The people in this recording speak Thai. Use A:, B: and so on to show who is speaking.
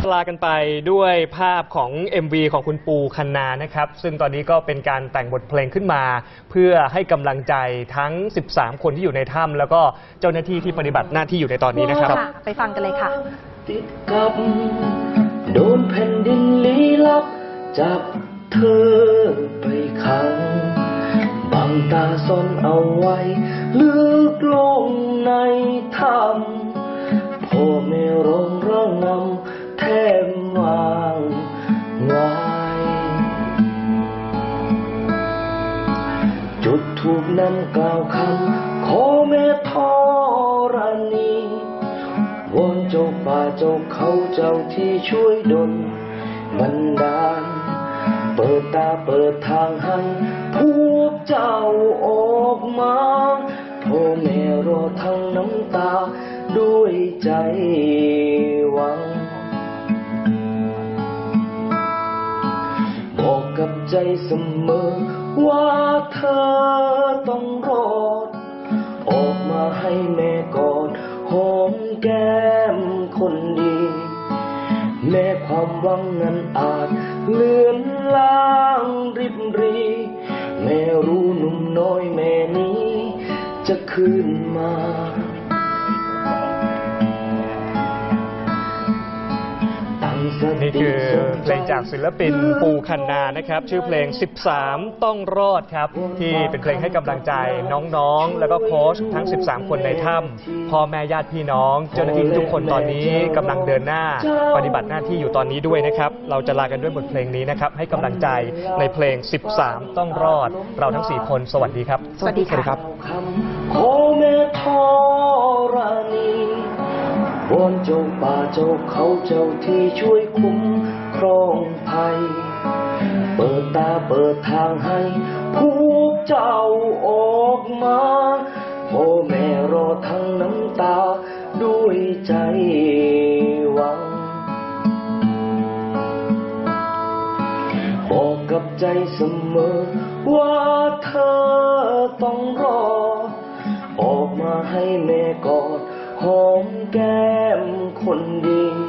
A: ลากันไปด้วยภาพของ MV ของคุณปูคันนานะครับซึ่งตอนนี้ก็เป็นการแต่งบทเพลงขึ้นมาเพื่อให้กำลังใจทั้ง13คนที่อยู่ในถ้ำแล้วก็เจ้าหน้าที่ที่ปฏิบัติหน้าที่อยู่ในตอนนี้นะครับ
B: ไปฟังกันเลยค่ะ
C: ติดกับโดนแผ่นดินลี้ลับจับเธอไปขังบังตาซ่อนเอาไว้ลึกลงในถ้ำพ่อแม่ร้องระงำแทบวางไว้จุดถูกนำกล่าวคำขอแม่ธรณีวอนเจ้าป่าเจ้าเขาเจ้าที่ช่วยดลบันดาลเปิดตาเปิดทางให้พวกเจ้าออกมาพ่อแม่รอทั้งน้ำตาด้วยใจหวังบอกกับใจเสมอว่าเธอต้องรอดออกมาให้แม่กอดหอมแก้มคนดีแม้ความหวังนั้นอาจเลือนลางริบรีแม่รู้หนุ่มน้อยแม่นี้จะคืนมา
A: นี่คือเพลงจากศิลปินปูคันนานะครับชื่อเพลง13ต้องรอดครับที่เป็นเพลงให้กำลังใจน้องๆแล้วก็โค้ชทั้ง13คนในถ้ำพ่อแม่ญาติพี่น้องเจ้าหน้าที่ทุกคนตอนนี้กำลังเดินหน้าปฏิบัติหน้าที่อยู่ตอนนี้ด้วยนะครับเราจะลากันด้วยบทเพลงนี้นะครับให้กำลังใจในเพลง13ต้องรอดเราทั้ง4คนสวัสดีครับ
B: สวัสดีครับ
C: ขอแม่ธรณีวอนเจ้าป่าเจ้าเขาเจ้าที่ช่วยคุ้มครองภัยเปิดตาเปิดทางให้พวกเจ้าออกมาพ่อแม่รอทั้งน้ำตาด้วยใจหวังบอกกับใจเสมอว่าเธอต้องรอออกมาให้แม่กอดหอมแก้มคนดี